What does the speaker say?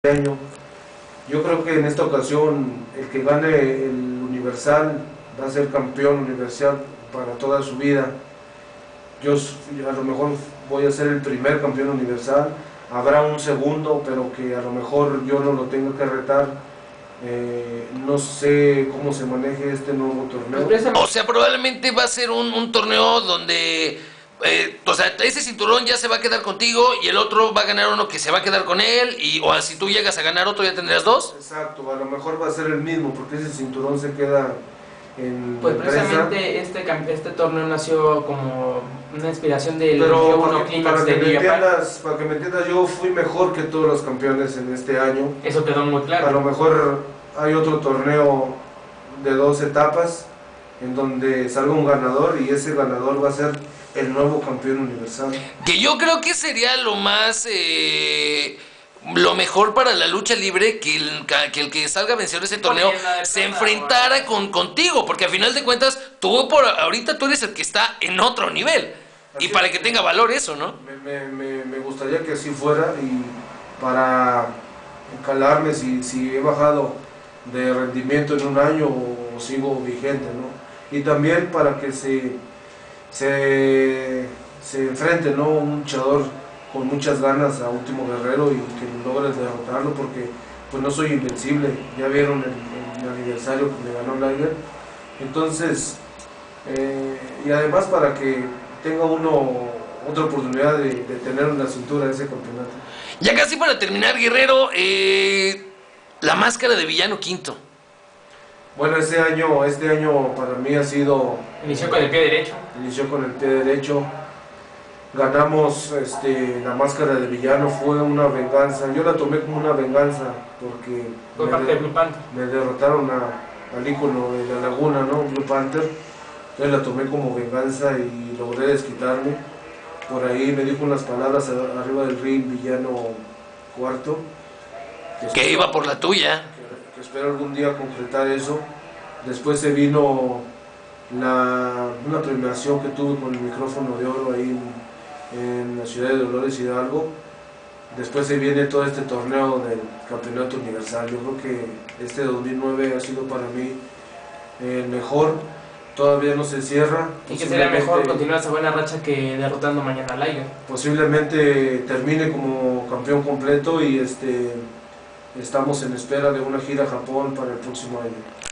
año. Yo creo que en esta ocasión el que gane el Universal va a ser campeón universal para toda su vida. Yo a lo mejor voy a ser el primer campeón universal, habrá un segundo, pero que a lo mejor yo no lo tengo que retar. No sé cómo se maneje este nuevo torneo. O sea, probablemente va a ser un torneo donde, o sea, ese cinturón ya se va a quedar contigo y el otro va a ganar uno que se va a quedar con él, o si tú llegas a ganar otro ya tendrás dos. Exacto, a lo mejor va a ser el mismo, porque ese cinturón se queda en Pues la empresa. precisamente este torneo nació como una inspiración del Pero G1 Climax de New Japan. para que me entiendas, yo fui mejor que todos los campeones en este año. Eso quedó muy A claro. lo mejor hay otro torneo de 2 etapas en donde salga un ganador y ese ganador va a ser el nuevo campeón universal. Que yo creo que sería lo más, lo mejor para la lucha libre, que el que salga vencedor de ese torneo se enfrentara contigo, porque a final de cuentas, ahorita tú eres el que está en otro nivel. Y para que tenga valor eso, ¿no? Me gustaría que así fuera, y para calarme si he bajado de rendimiento en un año o sigo vigente, ¿no? Y también para que se enfrente, ¿no?, un luchador con muchas ganas a Último Guerrero y que logres derrotarlo, porque pues no soy invencible. Ya vieron el aniversario que me ganó Liger. Entonces, y además para que tenga otra oportunidad de tener en la cintura ese campeonato. Ya casi para terminar, Guerrero, la máscara de Villano Quinto. Bueno, este año para mí ha sido... Inició con el pie derecho. Inició con el pie derecho. Ganamos la máscara de Villano, fue una venganza. Yo la tomé como una venganza porque Por parte de Blue Panther. me derrotaron al ícono de la laguna, ¿no?, Blue Panther. Entonces la tomé como venganza y logré desquitarme. Por ahí me dijo unas palabras arriba del ring Villano Cuarto. Que iba por la tuya. Que espero algún día concretar eso. Después se vino una premiación que tuve con el micrófono de oro ahí en la ciudad de Dolores Hidalgo. Después se viene todo este torneo del Campeonato Universal. Yo creo que este 2009 ha sido para mí el mejor. Todavía no se cierra. Y que sería mejor continuar esa buena racha que derrotando mañana a Liger. Posiblemente termine como campeón completo y estamos en espera de una gira a Japón para el próximo año.